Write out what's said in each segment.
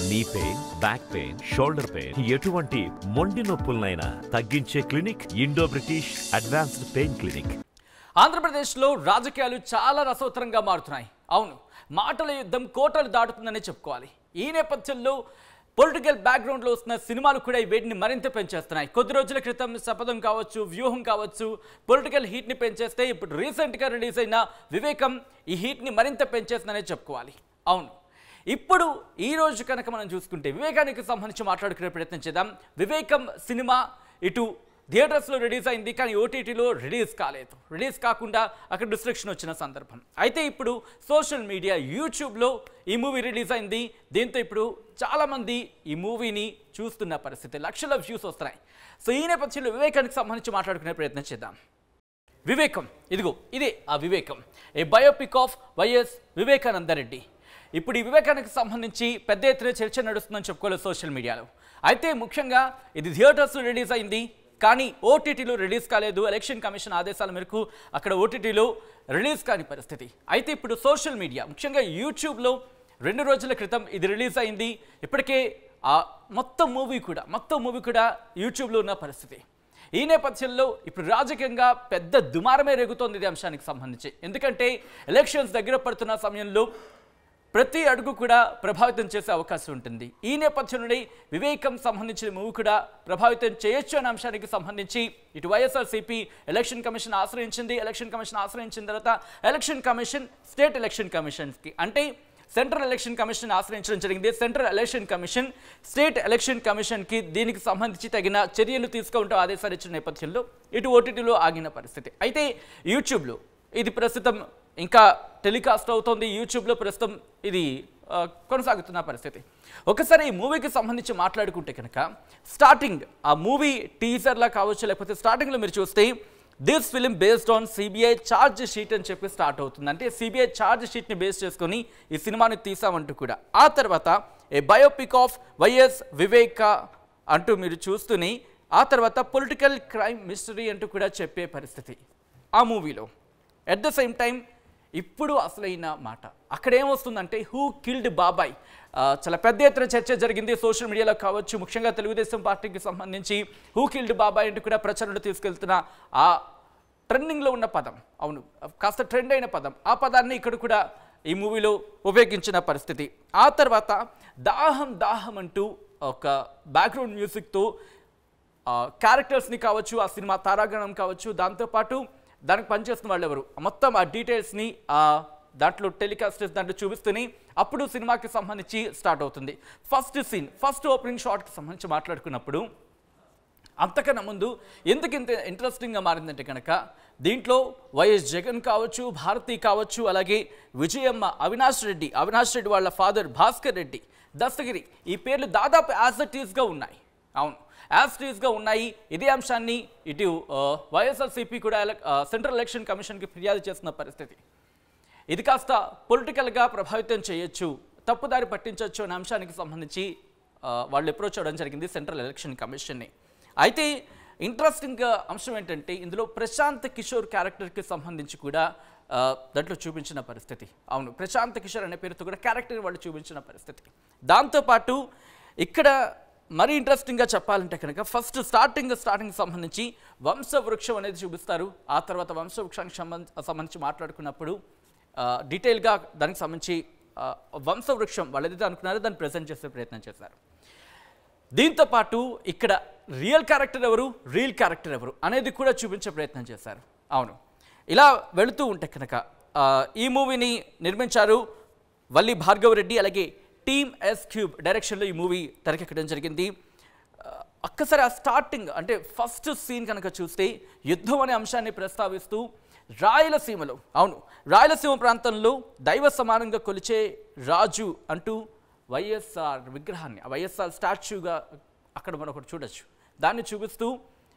నీ pain, back pain, shoulder pain, ఎటువంటి మొండి నొప్పులనైనా తగ్గించే clinic Indo British advanced pain clinic. ఆంధ్రప్రదేశ్లో రాజకీయాలు చాలా రసవత్తరంగా మారుతున్నాయి. అవును, మాటల యుద్ధం కోటలు దాటుతుందనే చెప్పుకోవాలి. ఈ నేపథ్యంలో పొలిటికల్ బ్యాక్గ్రౌండ్లో వస్తున్న సినిమాలు కూడా ఈ వేడిని మరింత పెంచేస్తున్నాయి. కొద్ది రోజుల క్రితం శపథం కావచ్చు, వ్యూహం కావచ్చు, పొలిటికల్ హీట్ని పెంచేస్తే ఇప్పుడు రీసెంట్గా రిలీజ్ అయిన వివేకం ఈ హీట్ని మరింత పెంచేస్తుందనే చెప్పుకోవాలి. అవును, ఇప్పుడు ఈ రోజు కనుక మనం చూసుకుంటే వివేకానికి సంబంధించి మాట్లాడుకునే ప్రయత్నం చేద్దాం. వివేకం సినిమా ఇటు థియేటర్స్లో రిలీజ్ అయింది, కానీ ఓటీటీలో రిలీజ్ కాలేదు. రిలీజ్ కాకుండా అక్కడ డిస్ట్రిక్షన్ వచ్చిన సందర్భం. అయితే ఇప్పుడు సోషల్ మీడియా యూట్యూబ్లో ఈ మూవీ రిలీజ్ అయింది. దీంతో ఇప్పుడు చాలామంది ఈ మూవీని చూస్తున్న పరిస్థితి, లక్షల వ్యూస్ వస్తున్నాయి. సో ఈ నేపథ్యంలో వివేకానికి సంబంధించి మాట్లాడుకునే ప్రయత్నం చేద్దాం. వివేకం, ఇదే ఆ Vivekam, a biopic of YS Vivekananda Reddy. ఇప్పుడు ఈ వివేకానికి సంబంధించి పెద్ద ఎత్తున చర్చ నడుస్తుందని చెప్పుకోలేదు సోషల్ మీడియాలో. అయితే ముఖ్యంగా ఇది థియేటర్స్లో రిలీజ్ అయింది, కానీ ఓటీటీలో రిలీజ్ కాలేదు. ఎలక్షన్ కమిషన్ ఆదేశాల మేరకు అక్కడ ఓటీటీలో రిలీజ్ కాని పరిస్థితి. అయితే ఇప్పుడు సోషల్ మీడియా, ముఖ్యంగా యూట్యూబ్లో 2 రోజుల క్రితం ఇది రిలీజ్ అయింది. ఇప్పటికే ఆ మొత్తం మూవీ కూడా యూట్యూబ్లో ఉన్న పరిస్థితి. ఈ నేపథ్యంలో ఇప్పుడు రాజకీయంగా పెద్ద దుమారమే రేగుతోంది ఇది అంశానికి సంబంధించి. ఎందుకంటే ఎలక్షన్స్ దగ్గర పడుతున్న సమయంలో ప్రతి అడుగు కూడా ప్రభావితం చేసే అవకాశం ఉంటుంది. ఈ నేపథ్యంలోనే వివేకం సంబంధించిన మూవీ కూడా ప్రభావితం చేయొచ్చు అనే అంశానికి సంబంధించి ఇటు వైఎస్ఆర్సీపీ ఎలక్షన్ కమిషన్ ఆశ్రయించింది. ఎలక్షన్ కమిషన్ ఆశ్రయించిన తర్వాత ఎలక్షన్ కమిషన్ స్టేట్ ఎలక్షన్ కమిషన్కి, అంటే సెంట్రల్ ఎలక్షన్ కమిషన్ ఆశ్రయించడం జరిగింది. Central election commission state election కమిషన్కి దీనికి సంబంధించి తగిన చర్యలు తీసుకుంటూ ఆదేశాలు ఇచ్చిన నేపథ్యంలో ఇటు ఓటీటీలో ఆగిన పరిస్థితి. అయితే యూట్యూబ్లో ఇది ప్రస్తుతం ఇంకా టెలికాస్ట్ అవుతోంది. యూట్యూబ్లో ప్రస్తుతం ఇది కొనసాగుతున్న పరిస్థితి. ఒకసారి ఈ మూవీకి సంబంధించి మాట్లాడుకుంటే కనుక స్టార్టింగ్ ఆ మూవీ టీజర్లా కావచ్చు, లేకపోతే స్టార్టింగ్లో మీరు చూస్తే this film based on CBI charge sheet అని చెప్పి స్టార్ట్ అవుతుంది. అంటే సిబిఐ ఛార్జ్ షీట్ని బేస్ చేసుకొని ఈ సినిమాని తీసామంటూ కూడా. ఆ తర్వాత a biopic of YS Viveka అంటూ మీరు చూస్తూనే ఆ తర్వాత పొలిటికల్ క్రైమ్ మిస్టరీ అంటూ కూడా చెప్పే పరిస్థితి ఆ మూవీలో. ఎట్ ద సేమ్ టైం ఇప్పుడు అసలైన మాట అక్కడ ఏమొస్తుందంటే హూ కిల్డ్ బాబాయ్. చాలా పెద్ద ఎత్తున చర్చ జరిగింది సోషల్ మీడియాలో కావచ్చు, ముఖ్యంగా తెలుగుదేశం పార్టీకి సంబంధించి హూ కిల్డ్ బాబాయ్ అంటూ కూడా ప్రచారంలో తీసుకెళ్తున్న ఆ ట్రెండింగ్లో ఉన్న పదం, అవును కాస్త ట్రెండ్ అయిన పదం, ఆ పదాన్ని ఇక్కడ కూడా ఈ మూవీలో ఉపయోగించిన పరిస్థితి. ఆ తర్వాత దాహం అంటూ ఒక బ్యాక్గ్రౌండ్ మ్యూజిక్తో క్యారెక్టర్స్ని కావచ్చు, ఆ సినిమా తారాగణం కావచ్చు, దాంతోపాటు దానికి పనిచేస్తున్న వాళ్ళు ఎవరు, మొత్తం ఆ డీటెయిల్స్ని దాంట్లో టెలికాస్ట్ దాంట్లో చూపిస్తూనే అప్పుడు సినిమాకి సంబంధించి స్టార్ట్ అవుతుంది. ఫస్ట్ ఓపెనింగ్ షాట్కి సంబంధించి మాట్లాడుకున్నప్పుడు అంతకన్నా ముందు ఎందుకు ఇంత ఇంట్రెస్టింగ్గా మారిందంటే కనుక దీంట్లో వైఎస్ జగన్ కావచ్చు, భారతి కావచ్చు, అలాగే విజయమ్మ, అవినాష్ రెడ్డి వాళ్ళ ఫాదర్ భాస్కర్ రెడ్డి, దస్తగిరి, ఈ పేర్లు దాదాపు యాజ్ ఇట్ ఈస్గా ఉన్నాయి. అవును, యాస్టీస్గా ఉన్నాయి. ఇదే అంశాన్ని ఇటు వైఎస్ఆర్సీపీ కూడా సెంట్రల్ ఎలక్షన్ కమిషన్కి ఫిర్యాదు చేస్తున్న పరిస్థితి. ఇది కాస్త పొలిటికల్గా ప్రభావితం చేయొచ్చు, తప్పుదారి పట్టించవచ్చు అనే అంశానికి సంబంధించి వాళ్ళు అప్రోచ్ అవ్వడం జరిగింది సెంట్రల్ ఎలక్షన్ కమిషన్ని. అయితే ఇంట్రెస్టింగ్ అంశం ఏంటంటే ఇందులో ప్రశాంత్ కిషోర్ క్యారెక్టర్కి సంబంధించి కూడా దాంట్లో చూపించిన పరిస్థితి. అవును, ప్రశాంత్ కిషోర్ అనే పేరుతో కూడా క్యారెక్టర్ వాళ్ళు చూపించిన పరిస్థితి. దాంతోపాటు ఇక్కడ మరీ ఇంట్రెస్టింగ్గా చెప్పాలంటే కనుక ఫస్ట్ స్టార్టింగ్ సంబంధించి వంశవృక్షం అనేది చూపిస్తారు. ఆ తర్వాత వంశవృక్షానికి సంబంధించి మాట్లాడుకున్నప్పుడు డీటెయిల్గా దానికి సంబంధించి వంశవృక్షం వాళ్ళు ఏదైతే అనుకున్నారో దాన్ని ప్రజెంట్ చేసే ప్రయత్నం చేశారు. దీంతోపాటు ఇక్కడ రియల్ క్యారెక్టర్ ఎవరు అనేది కూడా చూపించే ప్రయత్నం చేశారు. అవును, ఇలా వెళుతూ ఉంటే కనుక ఈ మూవీని నిర్మించారు వల్లి భార్గవ్ రెడ్డి, అలాగే టీమ్ ఎస్-క్యూబ్ డైరెక్షన్లో ఈ మూవీ తెరకెక్కడం జరిగింది. ఒక్కసారి ఆ స్టార్టింగ్ అంటే ఫస్ట్ సీన్ కనుక చూస్తే యుద్ధం అనే అంశాన్ని ప్రస్తావిస్తూ రాయలసీమలో, అవును రాయలసీమ ప్రాంతంలో దైవ సమానంగా కొలిచే రాజు అంటూ వైఎస్ఆర్ విగ్రహాన్ని, వైఎస్ఆర్ స్టాచ్యూగా అక్కడ మనం ఒకటి చూడొచ్చు. దాన్ని చూపిస్తూ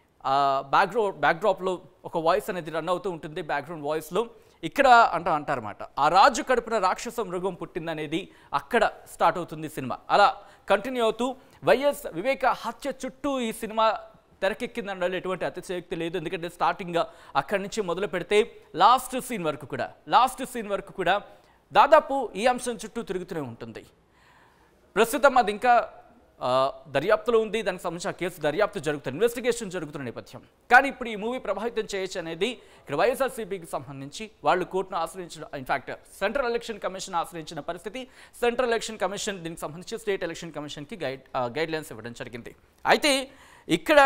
బ్యాక్డ్రాప్లో ఒక వాయిస్ అనేది రన్ అవుతూ ఉంటుంది. బ్యాక్గ్రౌండ్ వాయిస్లో ఇక్కడ అంటారన్నమాట, ఆ రాజు కడుపున రాక్షస మృగం పుట్టిందనేది అక్కడ స్టార్ట్ అవుతుంది సినిమా. అలా కంటిన్యూ అవుతూ వైఎస్ వివేక హత్య చుట్టూ ఈ సినిమా తెరకెక్కిందనడంలో ఎటువంటి అతిశయోక్తి లేదు. ఎందుకంటే స్టార్టింగ్ అక్కడి నుంచి మొదలు పెడితే లాస్ట్ సీన్ వరకు కూడా దాదాపు ఈ అంశం చుట్టూ తిరుగుతూనే ఉంటుంది. ప్రస్తుతం అది ఇంకా దర్యాప్తులో ఉంది. దానికి సంబంధించిన కేసు దర్యాప్తు జరుగుతుంది, ఇన్వెస్టిగేషన్ జరుగుతున్న నేపథ్యం. కానీ ఇప్పుడు ఈ మూవీ ప్రభావితం చేయొచ్చు అనేది ఇక్కడ వైఎస్ఆర్సీపీకి సంబంధించి వాళ్ళు కోర్టును ఆశ్రయించిన, ఇన్ఫాక్ట్ సెంట్రల్ ఎలక్షన్ కమిషన్ ఆశ్రయించిన పరిస్థితి. సెంట్రల్ ఎలక్షన్ కమిషన్ దీనికి సంబంధించి స్టేట్ ఎలక్షన్ కమిషన్కి గైడ్ లైన్స్ ఇవ్వడం జరిగింది. అయితే ఇక్కడ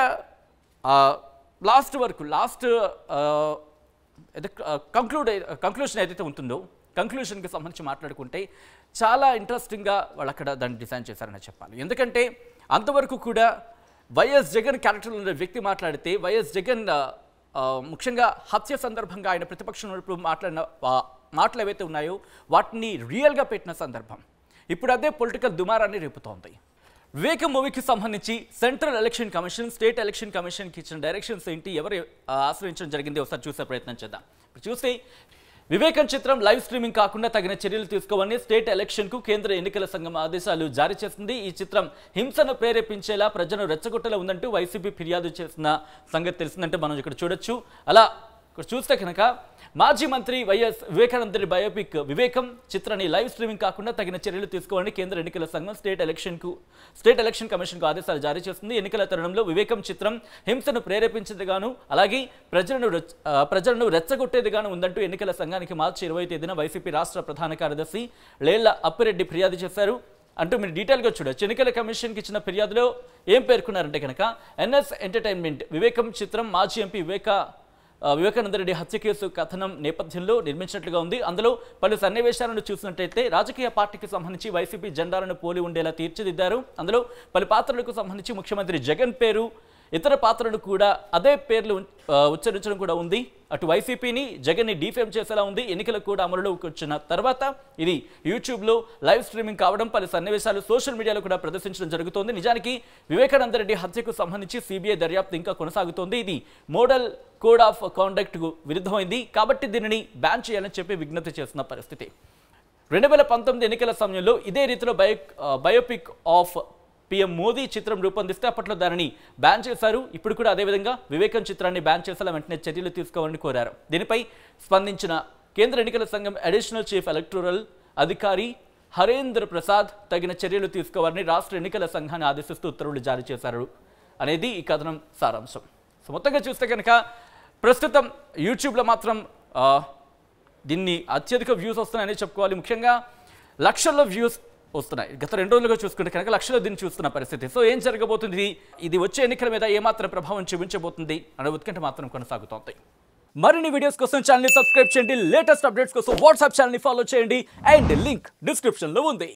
కంక్లూషన్ ఏదైతే ఉంటుందో కంక్లూషన్కి సంబంధించి మాట్లాడుకుంటే చాలా ఇంట్రెస్టింగ్గా వాళ్ళు అక్కడ దాన్ని డిజైన్ చేశారని చెప్పాలి. ఎందుకంటే అంతవరకు కూడా వైఎస్ జగన్ క్యారెక్టర్లో ఉన్న వ్యక్తి మాట్లాడితే వైఎస్ జగన్ ముఖ్యంగా హత్య సందర్భంగా ఆయన ప్రతిపక్షం మాట్లాడిన మాటలు ఏవైతే ఉన్నాయో వాటిని రియల్గా పెట్టిన సందర్భం ఇప్పుడు అదే పొలిటికల్ దుమారాన్ని రేపుతోంది. వివేకం మూవీకి సంబంధించి central election commission state election కమిషన్కి ఇచ్చిన డైరెక్షన్స్ ఏంటి, ఎవరు ఆశ్రయించడం జరిగింది ఒకసారి చూసే ప్రయత్నం చేద్దాం. ఇప్పుడు చూస్తే వివేకం చిత్రం లైవ్ స్ట్రీమింగ్ కాకుండా తగిన చర్యలు తీసుకోవాలని స్టేట్ ఎలక్షన్కు కేంద్ర ఎన్నికల సంఘం ఆదేశాలు జారీ చేసింది. ఈ చిత్రం హింసను ప్రేరేపించేలా ప్రజలను రెచ్చగొట్టేలా ఉందంటూ వైసీపీ ఫిర్యాదు చేసిన సంగతి తెలిసిందంటే మనం ఇక్కడ చూడొచ్చు. అలా ఇక్కడ చూస్తే కనుక మాజీ మంత్రి వైఎస్ వివేకానంద బయోపిక్ వివేకం చిత్రాన్ని లైవ్ స్ట్రీమింగ్ కాకుండా తగిన చర్యలు తీసుకోవాలని కేంద్ర ఎన్నికల సంఘం స్టేట్ ఎలక్షన్ కమిషన్కు ఆదేశాలు జారీ చేస్తుంది. ఎన్నికల తరుణంలో వివేకం చిత్రం హింసను ప్రేరేపించేదిగాను అలాగే ప్రజలను రెచ్చగొట్టేదిగాను ఉందంటూ ఎన్నికల సంఘానికి మార్చి 20వ తేదీన వైసీపీ రాష్ట్ర ప్రధాన కార్యదర్శి లేళ్ల అప్పిరెడ్డి ఫిర్యాదు చేశారు అంటూ మీరు డీటెయిల్గా చూడొచ్చు. ఎన్నికల కమిషన్కి ఇచ్చిన ఫిర్యాదులో ఏం పేర్కొన్నారంటే కనుక ఎన్ఎస్ ఎంటర్టైన్మెంట్ వివేకం చిత్రం మాజీ ఎంపీ వివేకానంద రెడ్డి హత్య కేసు కథనం నేపథ్యంలో నిర్మించినట్లుగా ఉంది. అందులో పలు సన్నివేశాలను చూసినట్టయితే రాజకీయ పార్టీకి సంబంధించి వైసీపీ జెండాలను పోలి ఉండేలా తీర్చిదిద్దారు. అందులో పలు పాత్రలకు సంబంధించి ముఖ్యమంత్రి జగన్ పేరు, ఇతర పాత్రలు కూడా అదే పేర్లు ఉచ్చరించడం కూడా ఉంది. అటు వైసీపీని జగన్ని డీఫేమ్ చేసేలా ఉంది. ఎన్నికలకు కూడా అమలులోకి వచ్చిన తర్వాత ఇది యూట్యూబ్లో లైవ్ స్ట్రీమింగ్ కావడం, పలు సన్నివేశాలు సోషల్ మీడియాలో కూడా ప్రదర్శించడం జరుగుతోంది. నిజానికి వివేకానంద రెడ్డి హత్యకు సంబంధించి సిబిఐ దర్యాప్తు ఇంకా కొనసాగుతోంది. ఇది మోడల్ కోడ్ ఆఫ్ కాండక్ట్కు విరుద్ధమైంది కాబట్టి దీనిని బ్యాన్ చేయాలని చెప్పి విజ్ఞప్తి చేస్తున్న పరిస్థితి. 2019 ఎన్నికల సమయంలో ఇదే రీతిలో బయోపిక్ ఆఫ్ పీఎం మోదీ చిత్రం రూపొందిస్తే అప్పట్లో దానిని బ్యాన్ చేశారు. ఇప్పుడు కూడా అదేవిధంగా వివేకం చిత్రాన్ని బ్యాన్ చేసేలా వెంటనే చర్యలు తీసుకోవాలని కోరారు. దీనిపై స్పందించిన కేంద్ర ఎన్నికల సంఘం అడిషనల్ చీఫ్ ఎలక్టోరల్ అధికారి హరేంద్ర ప్రసాద్ తగిన చర్యలు తీసుకోవాలని రాష్ట్ర ఎన్నికల సంఘాన్ని ఆదేశిస్తూ ఉత్తర్వులు జారీ చేశారు అనేది ఈ కథనం సారాంశం. సో మొత్తంగా చూస్తే కనుక ప్రస్తుతం యూట్యూబ్లో మాత్రం దీన్ని అత్యధిక వ్యూస్ వస్తున్నాయని చెప్పుకోవాలి. ముఖ్యంగా లక్షల్లో వ్యూస్ వస్తున్నాయి. గత 2 రోజులుగా చూసుకుంటే కనుక లక్షల్లో దీన్ని చూస్తున్న పరిస్థితి. సో ఏం జరగబోతుంది, ఇది వచ్చే ఎన్నికల మీద ఏమాత్రం ప్రభావం చూపించబోతుంది అనే ఉత్కంఠ మాత్రం కొనసాగుతోంది. మరిన్ని వీడియోస్ కోసం ఛానల్ని సబ్స్క్రైబ్ చేయండి. లేటెస్ట్ అప్డేట్స్ కోసం వాట్సాప్ ఛానల్ని ఫాలో చేయండి. అండ్ లింక్ డిస్క్రిప్షన్లో ఉంది.